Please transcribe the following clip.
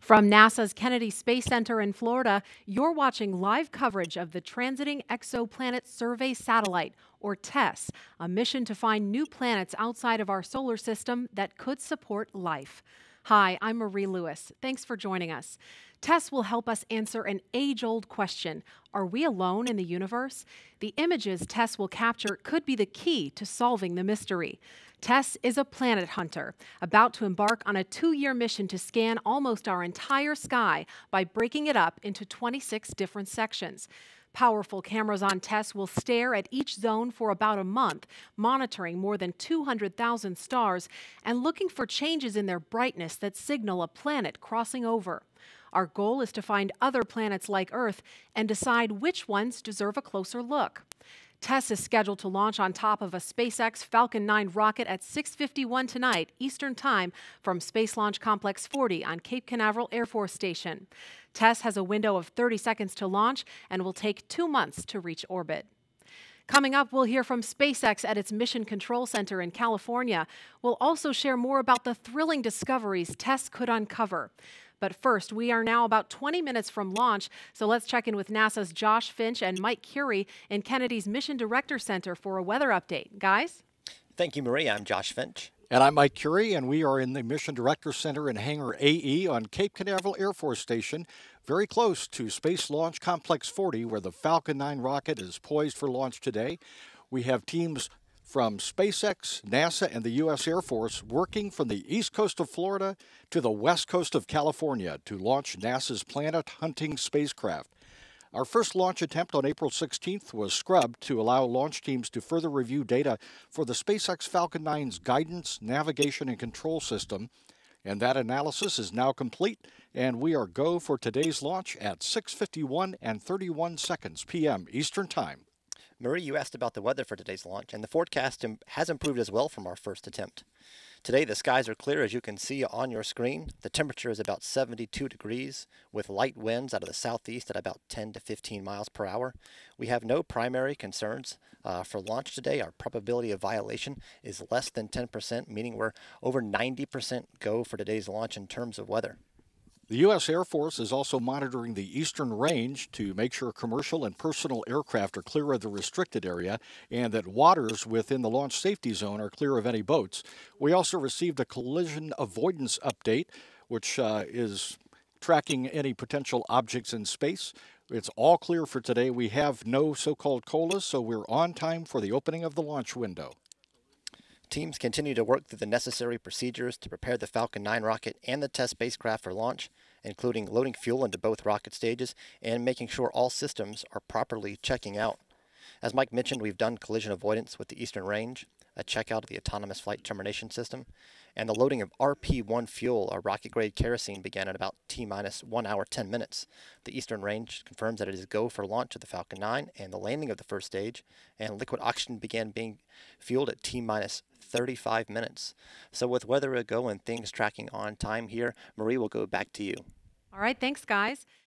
From NASA's Kennedy Space Center in Florida, you're watching live coverage of the Transiting Exoplanet Survey Satellite, or TESS, a mission to find new planets outside of our solar system that could support life. Hi, I'm Marie Lewis. Thanks for joining us. TESS will help us answer an age-old question. Are we alone in the universe? The images TESS will capture could be the key to solving the mystery. TESS is a planet hunter, about to embark on a 2-year mission to scan almost our entire sky by breaking it up into 26 different sections. Powerful cameras on TESS will stare at each zone for about a month, monitoring more than 200,000 stars and looking for changes in their brightness that signal a planet crossing over. Our goal is to find other planets like Earth and decide which ones deserve a closer look. TESS is scheduled to launch on top of a SpaceX Falcon 9 rocket at 6:51 tonight, Eastern Time, from Space Launch Complex 40 on Cape Canaveral Air Force Station. TESS has a window of 30 seconds to launch and will take 2 months to reach orbit. Coming up, we'll hear from SpaceX at its Mission Control Center in California. We'll also share more about the thrilling discoveries TESS could uncover. But first, we are now about 20 minutes from launch, so let's check in with NASA's Josh Finch and Mike Curie in Kennedy's Mission Director Center for a weather update. Guys? Thank you, Marie. I'm Josh Finch. And I'm Mike Curie, and we are in the Mission Director Center in Hangar AE on Cape Canaveral Air Force Station, very close to Space Launch Complex 40, where the Falcon 9 rocket is poised for launch today. We have teams from SpaceX, NASA, and the U.S. Air Force working from the east coast of Florida to the west coast of California to launch NASA's planet-hunting spacecraft. Our first launch attempt on April 16th was scrubbed to allow launch teams to further review data for the SpaceX Falcon 9's guidance, navigation, and control system. And that analysis is now complete, and we are go for today's launch at 6:51 and 31 seconds p.m. Eastern Time. Marie, you asked about the weather for today's launch, and the forecast has improved as well from our first attempt. Today, the skies are clear, as you can see on your screen. The temperature is about 72 degrees, with light winds out of the southeast at about 10 to 15 miles per hour. We have no primary concerns for launch today. Our probability of violation is less than 10%, meaning we're over 90% go for today's launch in terms of weather. The U.S. Air Force is also monitoring the eastern range to make sure commercial and personal aircraft are clear of the restricted area and that waters within the launch safety zone are clear of any boats. We also received a collision avoidance update, which is tracking any potential objects in space. It's all clear for today. We have no so-called COLAs, so we're on time for the opening of the launch window. Teams continue to work through the necessary procedures to prepare the Falcon 9 rocket and the TESS spacecraft for launch, including loading fuel into both rocket stages and making sure all systems are properly checking out. As Mike mentioned, we've done collision avoidance with the Eastern Range, a checkout of the autonomous flight termination system, and the loading of RP-1 fuel, our rocket-grade kerosene, began at about T-minus 1 hour 10 minutes. The Eastern Range confirms that it is go for launch of the Falcon 9 and the landing of the first stage, and liquid oxygen began being fueled at T-minus 35 minutes. So with weather a go and things tracking on time here, Marie, will go back to you. All right, thanks, guys.